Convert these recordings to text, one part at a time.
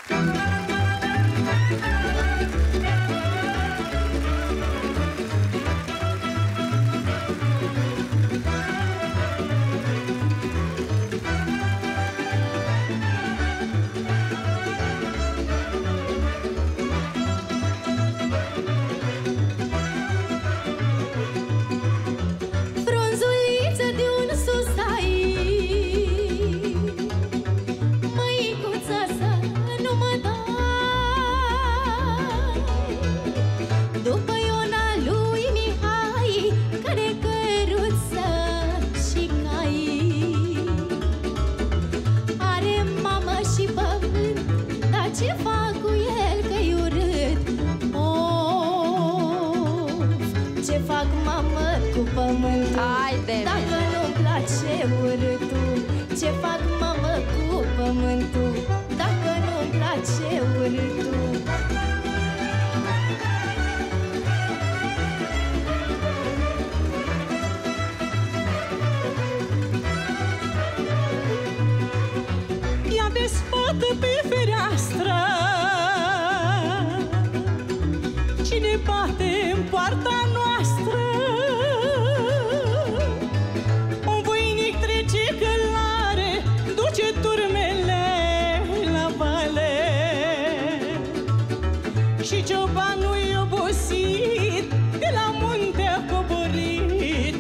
Dacă nu-mi place urâtul, ce fac, mamă, cu pământul? Dacă nu-mi place urâtul. Ia despată pe fereastră, cine bate în poarta noastră? Un voinic trece călare, duce turmele la vale. Și ciobanul-i obosit, de la munte a coborât.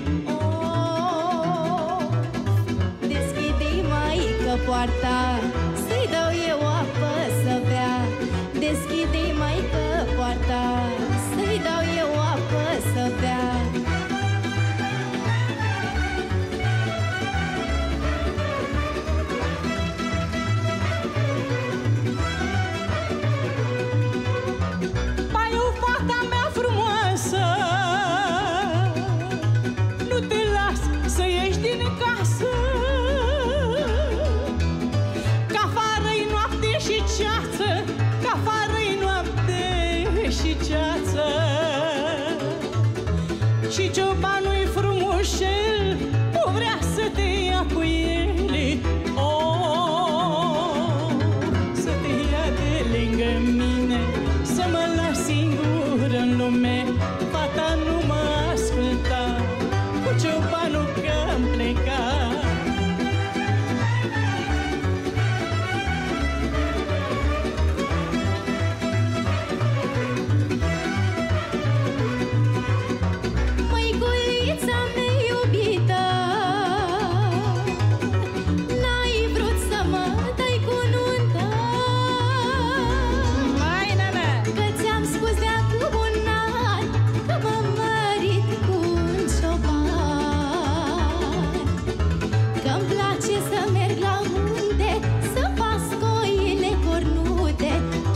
Oh, deschide-i, maică, poarta, să-i dau eu apă să bea. Deschide-i, maică, poarta, să-i dau eu apă să bea. Pai, o fata mea frumoasă, nu te las să ieși din casă, că afară-i noapte și ceață, că afară-i noapte și ceață. Și ciobanul-i frumușel, nu vrea să te ia cu el. Oh, să te ia de lângă mine, să mă lași singur în lume. Fata nu mă asculta, cu ciobanul că-mi pleca. Măiculița mea iubită, n-ai vrut să mă dai cu nuntă. Mai, nene! Că ți-am spus de acum un an că m-am mărit cu un cioban. Că-mi place să merg la munte, să pasc oile cornute.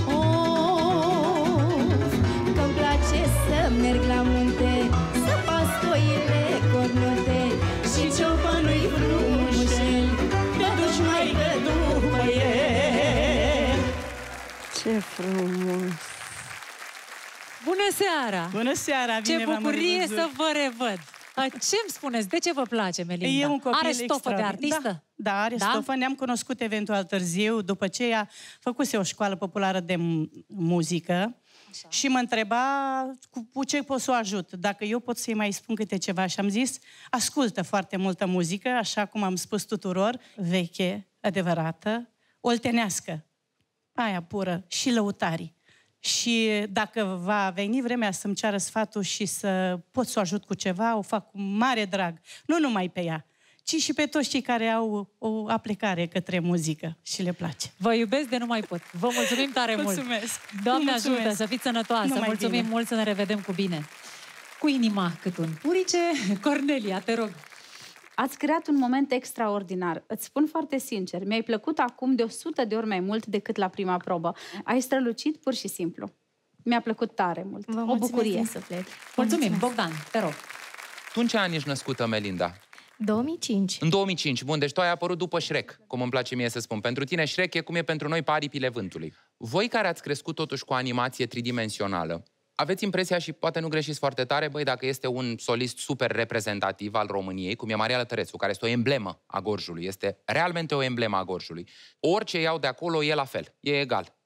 Oh, că-mi place să merg la munte, să pasc oile cornute. Și ciobanul-i frumușel, te duci, maică, după el. Ce frumos! Bună seara! Bună seara! Ce bine v-am bucurie revăzut. să vă revăd! Ce-mi spuneți? De ce vă place, Melinda? E un copil Are stofă de extraordinar. artistă? Da, are Da? stofă. Ne-am cunoscut eventual târziu, după ce ea făcuse o școală populară de muzică. Așa. Și mă întreba cu ce pot să o ajut, dacă eu pot să-i mai spun câte ceva. Și am zis, ascultă foarte multă muzică, așa cum am spus tuturor, veche, adevărată, oltenească, aia pură, și lăutarii. Și dacă va veni vremea să-mi ceară sfatul și să pot să o ajut cu ceva, o fac cu mare drag. Nu numai pe ea, ci și pe toți cei care au o aplecare către muzică și le place. Vă iubesc de nu mai pot. Vă mulțumim tare mult. Mulțumesc. Doamne Mulțumesc. ajută, să fiți sănătoasă. Numai Mulțumim bine. mult, să ne revedem cu bine. Cu inima cât un purice. Cornelia, te rog. Ați creat un moment extraordinar. Îți spun foarte sincer, mi-ai plăcut acum de 100 de ori mai mult decât la prima probă. Ai strălucit pur și simplu. Mi-a plăcut tare mult. Vă O mulțumesc bucurie. din suflet. Mulțumim. Bogdan, te rog. Tu în ce an ești născută, Melinda? 2005. În 2005. Bun, deci tu ai apărut după Shrek, cum îmi place mie să spun. Pentru tine Shrek e cum e pentru noi pe aripile vântului. Voi care ați crescut totuși cu animație tridimensională, aveți impresia, și poate nu greșiți foarte tare, băi, dacă este un solist super reprezentativ al României, cum e Maria Lătărețu, care este o emblemă a Gorjului, este realmente o emblemă a Gorjului. Orice iau de acolo e la fel, e egal.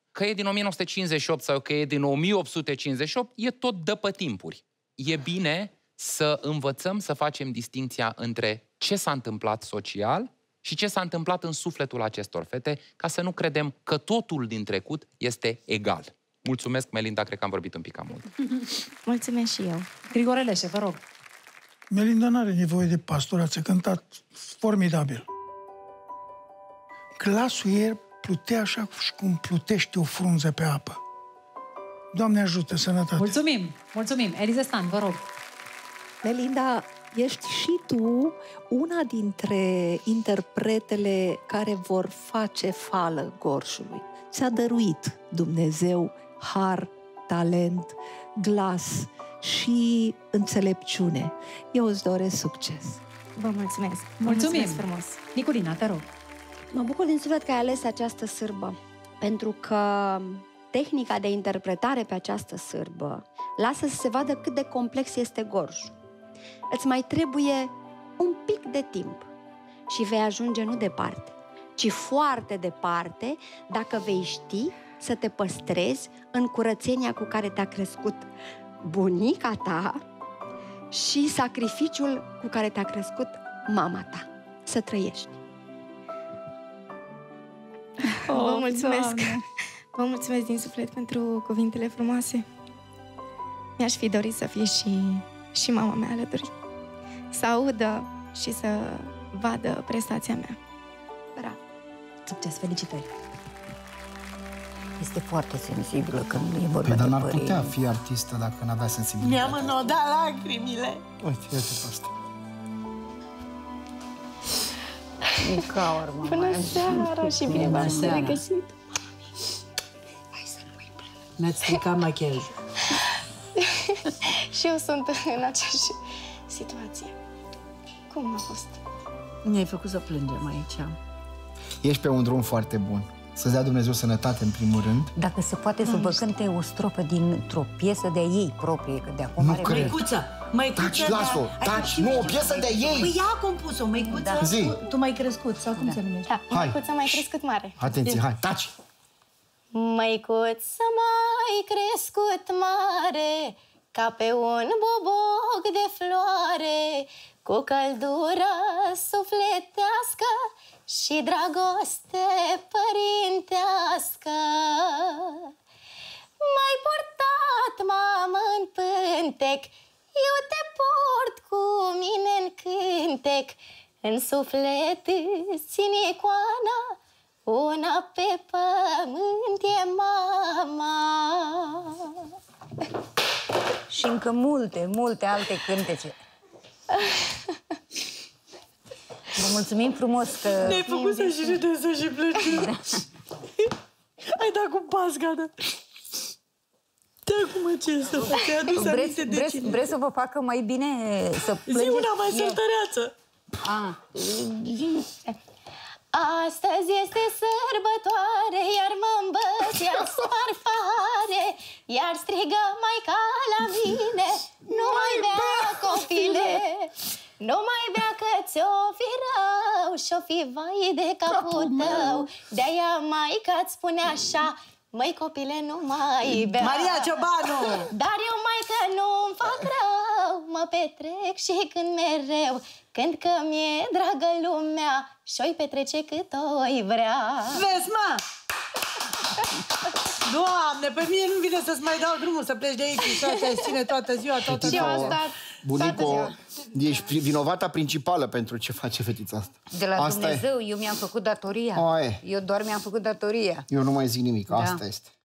Că e din 1958 sau că e din 1858, e tot după timpuri. E bine să învățăm să facem distinția între ce s-a întâmplat social și ce s-a întâmplat în sufletul acestor fete, ca să nu credem că totul din trecut este egal. Mulțumesc, Melinda, cred că am vorbit un pic cam mult. Mulțumesc și eu. Grigore Leșe, vă rog. Melinda n-are nevoie de pastor, ați cântat formidabil. Glasul ei plutea așa cum plutește o frunză pe apă. Doamne ajută, sănătate! Mulțumim, mulțumim. Eliza Stan, vă rog. Melinda, ești și tu una dintre interpretele care vor face fală Gorjului. Ți-a dăruit Dumnezeu har, talent, glas și înțelepciune. Eu îți doresc succes. Vă mulțumesc. Mulțumim. Mulțumesc frumos. Nicolina, te rog. Mă bucur din suflet că ai ales această sârbă, pentru că tehnica de interpretare pe această sârbă lasă să se vadă cât de complex este Gorjul. Îți mai trebuie un pic de timp și vei ajunge nu departe, ci foarte departe dacă vei ști să te păstrezi în curățenia cu care te-a crescut bunica ta și sacrificiul cu care te-a crescut mama ta. Să trăiești. Vă mulțumesc. Doamne. Vă mulțumesc din suflet pentru cuvintele frumoase. Mi-aș fi dorit să fie și mama mea alături. Să audă și să vadă prestația mea. Bravo. Succes, felicitări. Este foarte sensibilă când e vorba Dar de n-ar păreri. putea fi artistă dacă n-avea sensibilitate. Mi-am înnodat lacrimile. Uite, iată pe asta. Gaur, Bună seara și bine v-am regăsit. Ne-ați stricat machiajul. Și eu sunt în aceeași situație. Cum a fost? Ne-ai făcut să plângem aici. Ești pe un drum foarte bun. Să-ți dea Dumnezeu sănătate, în primul rând. Dacă se poate să vă cânte o strofă dintr-o piesă de ei proprie, că de acum Nu are... cred. Măicuță! Măicuță! Taci, las-o! Taci! Nu, o piesă de ei! Păi ea a compus-o, măicuță! Da. Zi! Tu m-ai crescut, sau cum se numește? Da, Hai. măicuța mai crescut mare. Atenție, hai, taci! Măicuță mai crescut mare, ca pe un boboc de floare, cu căldură sufletească și dragoste părintească. M-ai purtat, mamă, în pântec, eu te port cu mine în cântec, în suflet îți țin icoana, una pe pământ e mama. Și încă multe, multe alte cântece. Vă mulțumim frumos că... Ne-ai făcut să și râdem, să și plăcem. Ai dat cu pasca, da? De acum ce să fac? Te-ai adus aminte de cine? Vreți să vă facă mai bine să plângeți? Zi una mai săltăreață. Astăzi este sărbătoare, iar mă îmbățea sparfare, iar strigă maica la mine, nu mai bea, copile, nu mai bea că ți-o fi rău și-o fi vai de capul tău. De-aia maica-ți spune așa, măi copile, nu mai bea. Maria Ciobanu! Dar eu, maică, nu-mi fac rău, mă petrec și când mereu, când că mi-e dragă lumea și-o-i petrece cât o-i vrea. Vezi, mă! Doamne, pe mine nu vine să-ți mai dau drumul să pleci de aici și să te ține toată ziua, toată Și eu ziua. am stat toată Bunico, ziua. ești vinovata principală pentru ce face fetița asta. De la Asta Dumnezeu, eu mi-am făcut datoria. Aia e. Eu doar mi-am făcut datoria. Eu nu mai zic nimic, asta este.